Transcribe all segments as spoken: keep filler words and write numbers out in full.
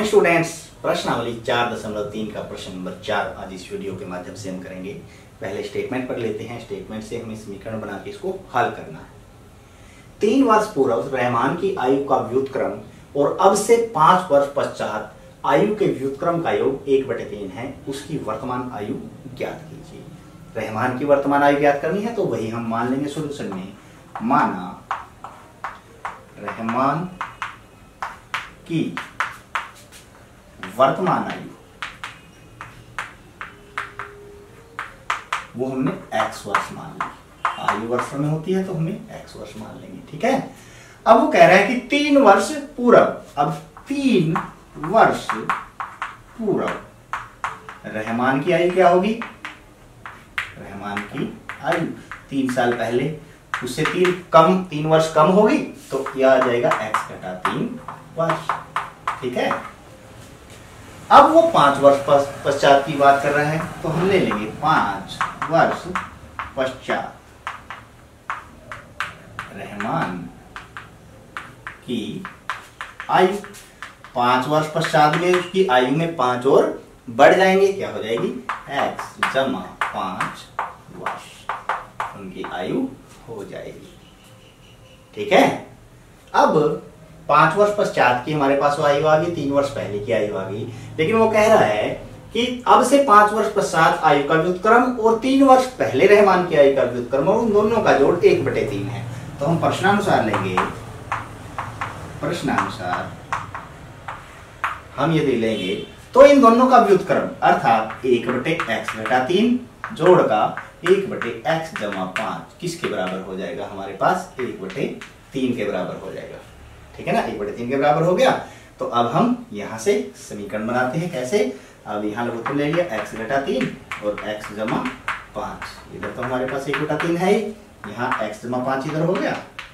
Morning students, प्रश्नावली चार दशमलव तीन का प्रश्न नंबर चार आज इस वीडियो के माध्यम से हम करेंगे। पहले स्टेटमेंट पढ़ लेते हैं। स्टेटमेंट से हमें समीकरण बना के इसको हल करना है। तीन वर्ष पूर्व रहमान की आयु का व्युत्क्रम और अब से पांच वर्ष पश्चात आयु के व्युत्क्रम का योग एक बटे तीन है, उसकी वर्तमान आयु ज्ञात कीजिए। रहमान की वर्तमान आयु ज्ञात करनी है तो वही हम मान लेंगे सोल्यूशन में। माना रहमान की वर्तमान आयु वो हमने x वर्ष मान ली। आयु वर्ष में होती है तो हमें x वर्ष मान लेंगे। ठीक है। अब वो कह रहा है कि तीन वर्ष पूर्व, अब तीन वर्ष पूर्व रहमान की आयु क्या होगी? रहमान की आयु तीन साल पहले, उससे तीन कम तीन वर्ष कम होगी तो यह आ जाएगा x घटा तीन वर्ष। ठीक है। अब वो पांच वर्ष पश्चात की बात कर रहा है तो हम ले लेंगे पांच वर्ष पश्चात रहमान की आयु। पांच वर्ष पश्चात में उसकी आयु में पांच और बढ़ जाएंगे, क्या हो जाएगी? x जमा पांच वर्ष उनकी आयु हो जाएगी। ठीक है। अब पांच वर्ष पश्चात की हमारे पास वो आयु आ गई, तीन वर्ष पहले की आयु आ गई, लेकिन वो कह रहा है कि अब से पांच वर्ष पश्चात आयु का व्युत्क्रम और तीन वर्ष पहले रहमान की आयु का व्युत्क्रम और उन दोनों का जोड़ एक बटे तीन है। तो हम प्रश्नानुसार लेंगे, प्रश्नानुसार हम यदि लेंगे तो इन दोनों का व्युत्क्रम अर्थात एक बटे एक्स घटा तीन जोड़ का एक बटे एक्स जमा पांच किसके बराबर हो जाएगा? हमारे पास एक बटे तीन के बराबर हो जाएगा। ठीक है ना, एक बटे तीन के बराबर हो गया। तो अब हम यहाँ से समीकरण बनाते हैं। कैसे? अब यहाँ लघुत्तम ले लिया x घटा तीन और x जमा पांच। इधर तो हमारे पास एक बटा तीन है, यहाँ x जमा पांच इधर हो गया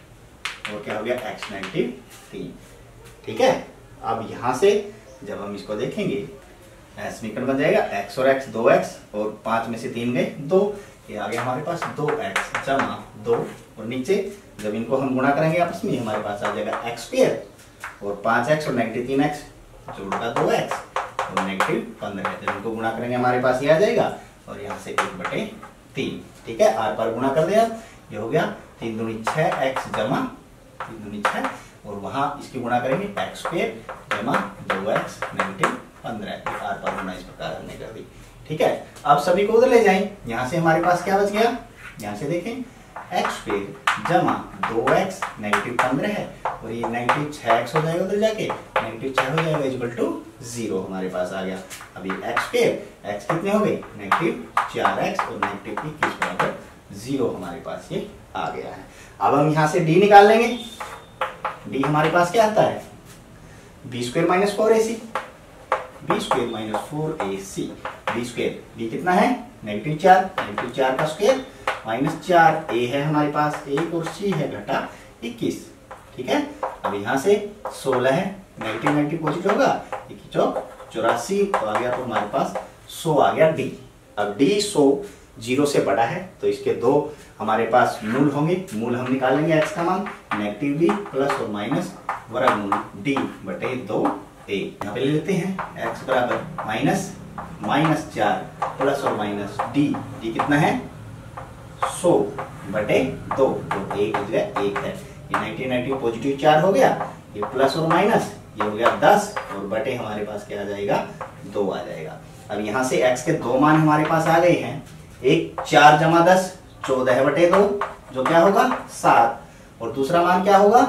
और क्या हो गया? x नेगेटिव तीन। ठीक है। अब यहाँ से जब हम इसको देखेंगे समीकरण बन जाएगा x और x दो x और पांच में से तीन गए दो, ये आ गया हमारे पास दो एक्स जमा दो और नीचे जब इनको हम गुणा करेंगे आपस में हमारे पास आ जाएगा एक्स स्क्वायर और पांच एक्स और नेगेटिव तीन एक्स जोड़ का दो एक्स और नेगेटिव पंद्रह। जब इनको गुणा करेंगे हमारे पास ये आ जाएगा और यहाँ से एक बटे तीन। ठीक है। आर पार गुणा कर दिया, ये हो गया तीन दूनी छह एक्स जमा तीन दूनी छह और वहां इसकी गुणा करेंगे एक्स स्क्वायर जमा दो एक्स नेगेटिव पंद्रह। आर पार गुणा इस प्रकार हमने कर दी। ठीक है। अब सभी को उधर ले जाएं। यहाँ से हमारे पास क्या बच गया? यहाँ से देखें एक्स स्क्वायर जमा दो एक्स नेगेटिव पंद्रह है और ये नेगेटिव छह एक्स हो जाएगा, उधर जाके नेगेटिव छह हो जाएगा इक्वल टू जीरो हमारे पास आ गया। अब ये एक्स स्क्वायर एक्स कितने हो गए? नेगेटिव चार एक्स और नेगेटिव इक्कीस बराबर जीरो हमारे पास ये आ गया है। अब हम यहाँ से डी निकाल लेंगे। डी हमारे पास क्या आता है? B square minus four A C, B square minus four A C. B square B कितना है? नेगेटिव चार, नेगेटिव चार का स्क्वायर माइनस चार, ए है हमारे पास एक और सी है घटा इक्कीस। ठीक है। अब यहाँ से सोलह है, नेगेटिव नेगेटिव पॉजिटिव होगा, इक्कीस चौक चौरासी तो आ गया तो हमारे पास सौ आ गया डी। अब डी सौ जीरो से बड़ा है तो इसके दो हमारे पास मूल होंगे, मूल हम निकालेंगे एक्स का मान नेगेटिव बी प्लस और माइनस वर्गमूल डी बटे दो ए। यहाँ पे ले लेते हैं एक्स बराबर माइनस माइनस चार प्लस और माइनस डी, डी कितना है? सौ बटे दो तो एक हो गया एक है, ये नेगेटिव नेगटिव पॉजिटिव चार हो गया, ये प्लस और माइनस ये हो गया दस और बटे हमारे पास क्या आ जाएगा? दो आ जाएगा। अब यहाँ से x के दो मान हमारे पास आ गए हैं, एक चार जमा दस चौदह बटे दो जो क्या होगा? सात और दूसरा मान क्या होगा?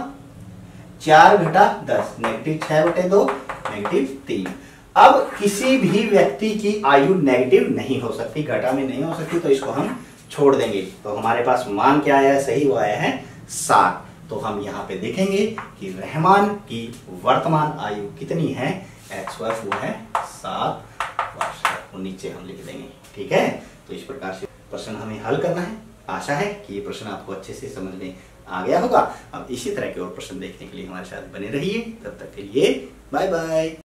चार घटा दस नेगेटिव छह बटे दो नेगेटिव तीन। अब किसी भी व्यक्ति की आयु नेगेटिव नहीं हो सकती, घटा में नहीं हो सकती, तो इसको हम छोड़ देंगे। तो हमारे पास मान क्या आया है? सही वो आया है सात। तो हम यहाँ पे देखेंगे कि रहमान की वर्तमान आयु कितनी है? एक्स वर्ष वो है सात वर्ष है, वो नीचे हम लिख देंगे। ठीक है। तो इस प्रकार से प्रश्न हमें हल करना है। आशा है कि ये प्रश्न आपको अच्छे से समझ में आ गया होगा। अब इसी तरह के और प्रश्न देखने के लिए हमारे साथ बने रहिए। तब तक के लिए बाय बाय।